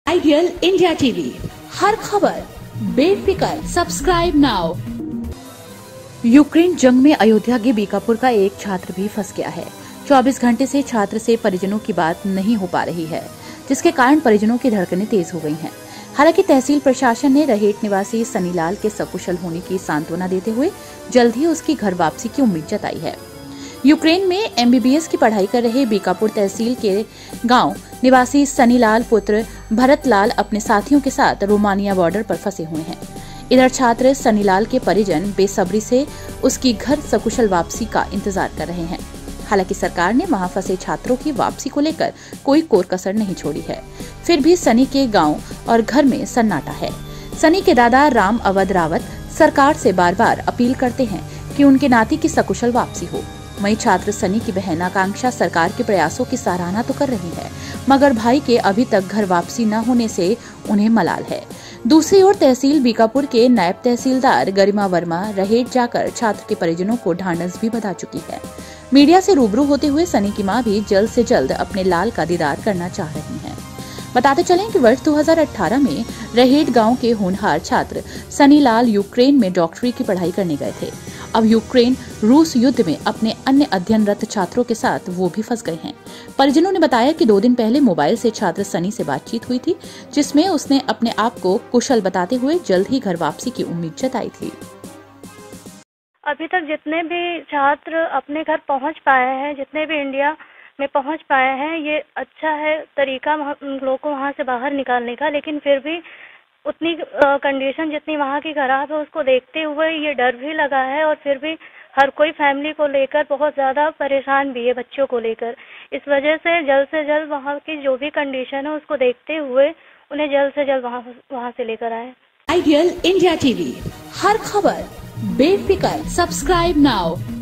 Ideal India TV, हर खबर बेफिक्र। Subscribe now. यूक्रेन जंग में अयोध्या के बीकापुर का एक छात्र भी फंस गया है। 24 घंटे से छात्र से परिजनों की बात नहीं हो पा रही है, जिसके कारण परिजनों की धड़कनें तेज हो गई हैं। हालांकि तहसील प्रशासन ने रहेट निवासी सनीलाल के सकुशल होने की सांत्वना देते हुए जल्द ही उसकी घर वापसी की उम्मीद जताई है। यूक्रेन में एमबीबीएस की पढ़ाई कर रहे बीकापुर तहसील के गांव निवासी सनीलाल पुत्र भरतलाल अपने साथियों के साथ रोमानिया बॉर्डर पर फंसे हुए हैं। इधर छात्र सनीलाल के परिजन बेसब्री से उसकी घर सकुशल वापसी का इंतजार कर रहे हैं। हालांकि सरकार ने वहां फंसे छात्रों की वापसी को लेकर कोई कोर कसर नहीं छोड़ी है। फिर भी सनी के गांव और घर में सन्नाटा है। सनी के दादा राम अवध रावत सरकार से बार बार अपील करते हैं कि उनके नाती की सकुशल वापसी हो। वहीं छात्र सनी की बहन आकांक्षा सरकार के प्रयासों की सराहना तो कर रही है, मगर भाई के अभी तक घर वापसी न होने से उन्हें मलाल है। दूसरी ओर तहसील बीकापुर के नायब तहसीलदार गरिमा वर्मा रहेट जाकर छात्र के परिजनों को ढांढस भी बता चुकी है। मीडिया से रूबरू होते हुए सनी की मां भी जल्द से जल्द अपने लाल का दीदार करना चाह रही हैं। बताते चलें कि वर्ष 2018 में रहेट गांव के होनहार छात्र सनीलाल यूक्रेन में डॉक्टरी की पढ़ाई करने गए थे। अब यूक्रेन रूस युद्ध में अपने अन्य अध्ययनरत छात्रों के साथ वो भी फंस गए हैं। परिजनों ने बताया कि 2 दिन पहले मोबाइल से छात्र सनी से बातचीत हुई थी, जिसमें उसने अपने आप को कुशल बताते हुए जल्द ही घर वापसी की उम्मीद जताई थी। अभी तक जितने भी छात्र अपने घर पहुंच पाए हैं, जितने भी इंडिया में पहुंच पाए हैं, ये अच्छा है तरीका लोगों को वहां से बाहर निकालने का। लेकिन फिर भी उतनी कंडीशन जितनी वहाँ की खराब है, उसको देखते हुए ये डर भी लगा है। और फिर भी हर कोई फैमिली को लेकर बहुत ज़्यादा परेशान भी है, बच्चों को लेकर। इस वजह से जल्द वहाँ की जो भी कंडीशन है उसको देखते हुए उन्हें जल्द से जल्द वहाँ से लेकर आए। आइडियल इंडिया टीवी, हर खबर बेफिक्र। Subscribe now.